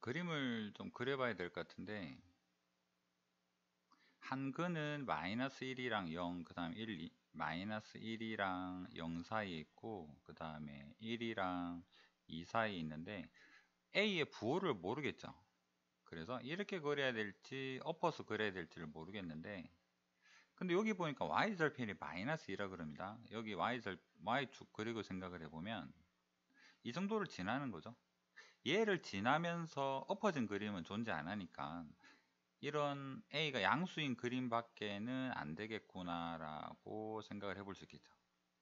그림을 좀 그려봐야 될 것 같은데, 한 근은 마이너스 1이랑 0, 그 다음에 1, 2, 마이너스 1이랑 0 사이에 있고, 그 다음에 1이랑 2 사이에 있는데, A의 부호를 모르겠죠. 그래서 이렇게 그려야 될지, 엎어서 그려야 될지를 모르겠는데, 근데 여기 보니까 Y절편이 마이너스 2라 그럽니다. 여기 Y축 그리고 생각을 해보면, 이 정도를 지나는 거죠. 얘를 지나면서 엎어진 그림은 존재 안 하니까, 이런 A가 양수인 그림밖에는 안 되겠구나 라고 생각을 해볼 수 있겠죠.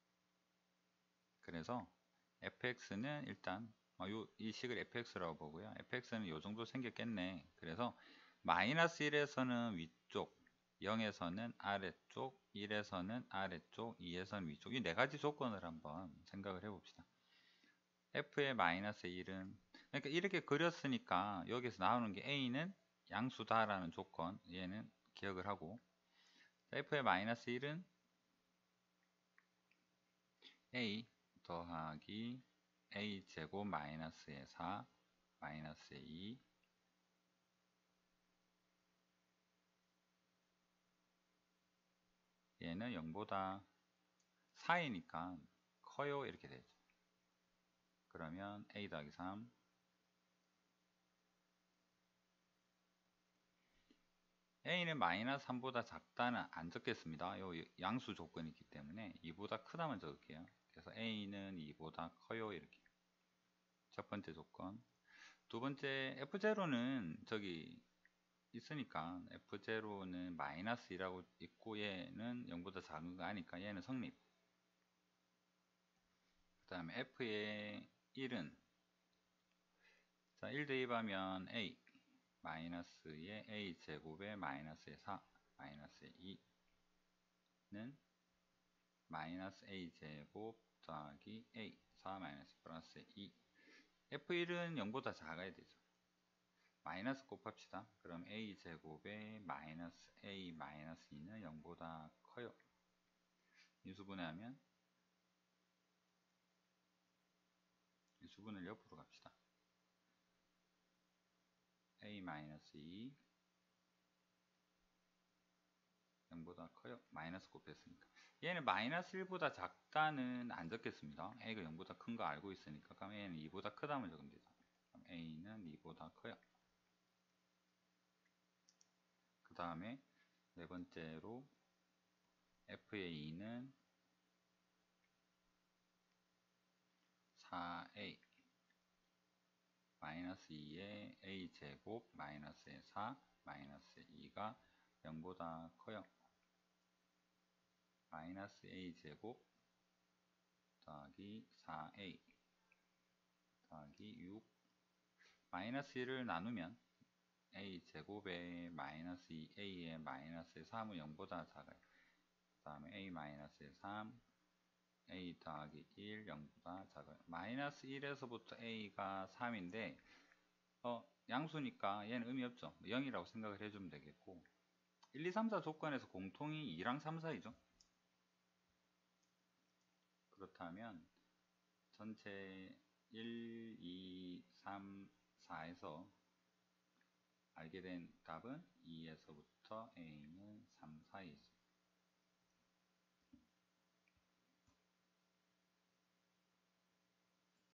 그래서 fx는 일단 이 식을 fx라고 보고요. fx는 이 정도 생겼겠네. 그래서 마이너스 1에서는 위쪽, 0에서는 아래쪽, 1에서는 아래쪽, 2에서는 위쪽, 이 네 가지 조건을 한번 생각을 해봅시다. f의 마이너스 1은, 그러니까 이렇게 그렸으니까 여기서 나오는 게 a는 양수다라는 조건, 얘는 기억을 하고, f의 마이너스 1은 a 더하기 a 제곱 마이너스의 4 마이너스의 2, 얘는 0보다 4이니까 커요 이렇게 되죠. 그러면 a 더하기 3, a는 마이너스 3보다 작다는 안 적겠습니다. 요 양수 조건이 있기 때문에 2보다 크다만 적을게요. 그래서 a는 2보다 커요 이렇게. 첫 번째 조건. 두 번째 f0는 저기 있으니까 f0는 마이너스 2라고 있고 얘는 0보다 작은 거 아니까 얘는 성립. 그 다음에 f의 1은 자, 1 대입하면 a 마이너스의 a 제곱에 마이너스의 4 마이너스의 2는 마이너스 a 제곱 더하기 a 4 마이너스 플러스 2. f1은 0보다 작아야 되죠. 마이너스 곱합시다. 그럼 a 제곱에 마이너스 a 마이너스 2는 0보다 커요. 인수분해하면 인수분해를 옆으로 갑시다. a 마이너스 2 0보다 커요. 마이너스 곱했으니까. 얘는 마이너스 1보다 작다는 안 적겠습니다. a가 0보다 큰 거 알고 있으니까. 그럼 a는 2보다 크다면 적으면 되죠. 그럼 a는 2보다 커요. 그 다음에 네 번째로 f의 2는 4a 마이너스 2의 a 제곱 마이너스의 4 마이너스 2가 0보다 커요. 마이너스 a 제곱 더하기 4a 더하기 6 마이너스 1을 나누면 a 제곱에 마이너스 2a의 마이너스 3은 0보다 작아요. 그 다음에 a 마이너스 3 a 더하기 1 0보다 작아요. 마이너스 1에서부터 a가 3인데 양수니까 얘는 의미 없죠. 0이라고 생각을 해주면 되겠고 1, 2, 3, 4 조건에서 공통이 2랑 3 사이죠. 그렇다면 전체 1, 2, 3, 4에서 알게 된 값은 2에서부터 a는 3 사이죠.